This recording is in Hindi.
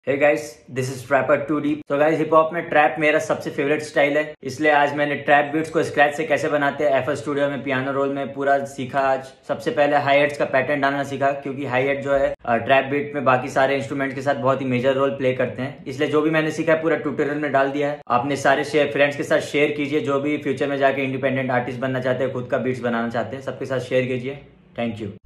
Hey guys, this is trapper 2D। तो गाइस, हिप हॉप में ट्रैप मेरा सबसे फेवरेट स्टाइल है, इसलिए आज मैंने ट्रैप बीट्स को स्क्रैच से कैसे बनाते हैं एफएल स्टूडियो में पियानो रोल में पूरा सीखा। आज सबसे पहले हाई हेट्स का पैटर्न डालना सीखा, क्योंकि हाई हेट जो है ट्रैप बीट में बाकी सारे इंस्ट्रूमेंट के साथ बहुत ही मेजर रोल प्ले करते हैं। इसलिए जो भी मैंने सीखा है पूरा ट्यूटोरियल में डाल दिया है। आपने सारे फ्रेंड्स के साथ शेयर कीजिए, जो भी फ्यूचर में जाके इंडिपेंडेंट आर्टिस्ट बनना चाहते हैं, खुद का बीट्स बनाना चाहते हैं, सबके साथ शेयर कीजिए। Thank you.